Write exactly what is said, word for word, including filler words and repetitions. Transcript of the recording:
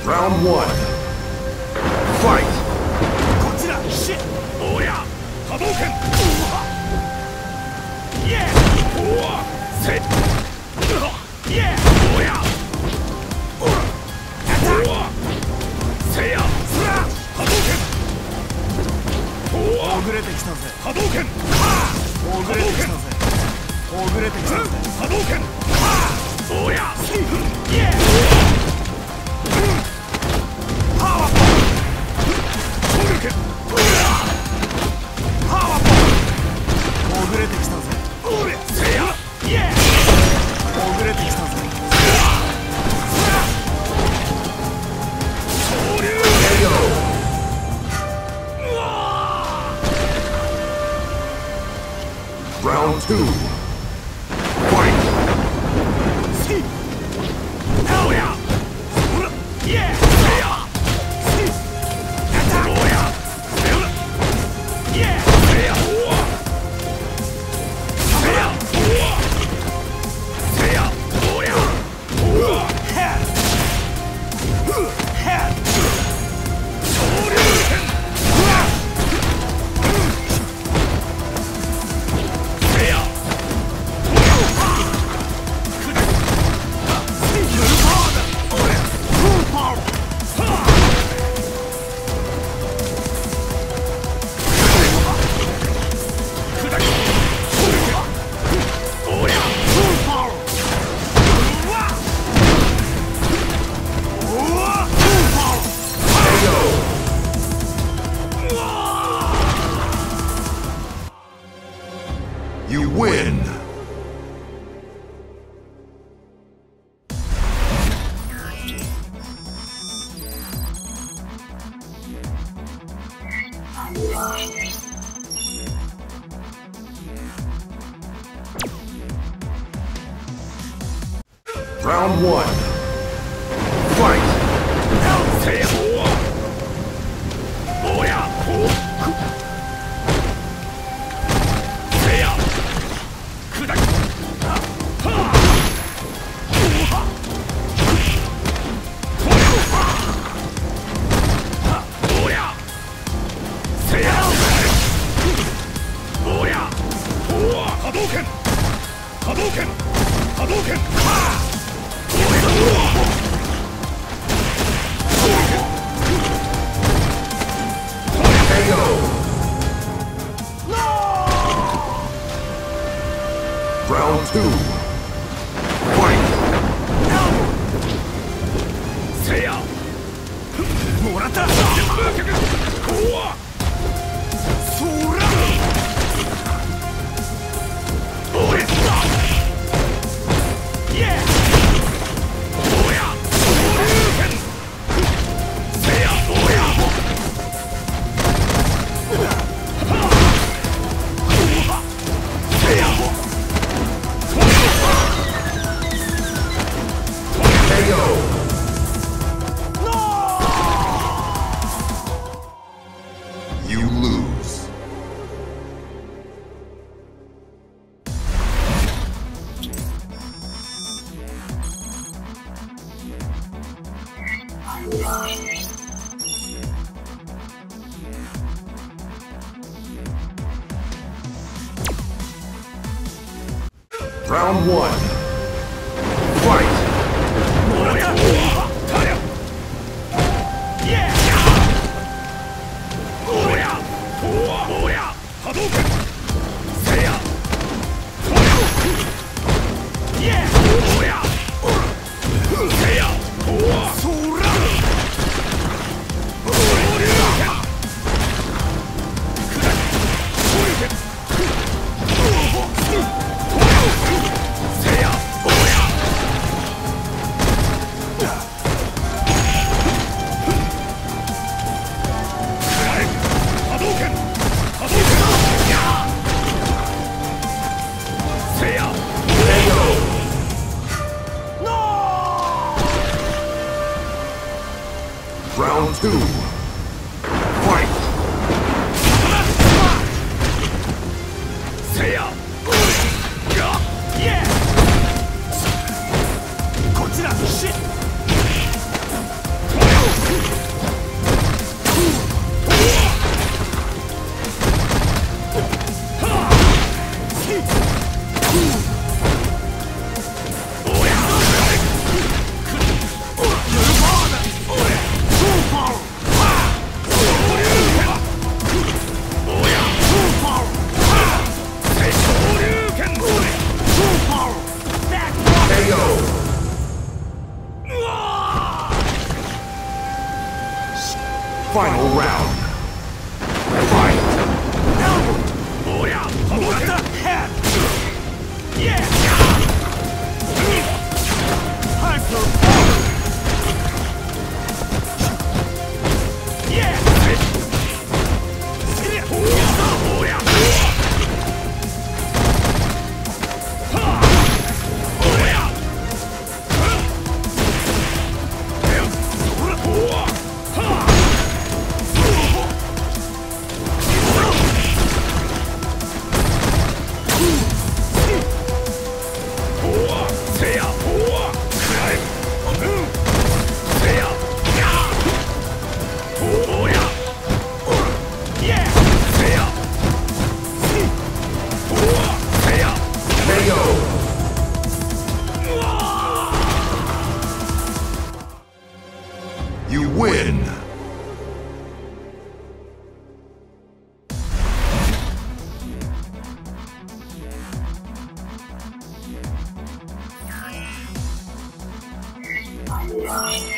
Round one. Fight! こちらシッおや波動拳イエーおわせイエーおやおわせやすら波動拳おわほぐれてきたぜ波動拳ほぐれてきたぜほぐれてきたぜ波動拳おやイエーほぐれてきたぜおれせやイエーほぐれてきたぜ昇竜 Round two. Fight! See! Oh yeah! Yeah! Yeah! See! Attack! Oh yeah! Yeah! Yeah! Yeah! Yeah! Oh yeah! Head! Head! 昇竜拳 You win! Round one. Fight! Say oh yeah! Say ya! Kudaki! Ha! Oh yeah! Say ya! Oh yeah! Hadouken! Hadouken! Hadouken! Ha! K O! Round two. Fight! Say ya! もらったそら俺だイエーおや昇竜拳せやおやせや K O! You lose. Round one. Fight! Round two. Fight! Say ya! Yeah! こちらシッ Final round. Fight. おりゃ終わった Yeah! Time for Yeah! Oh, yeah! You win! Right.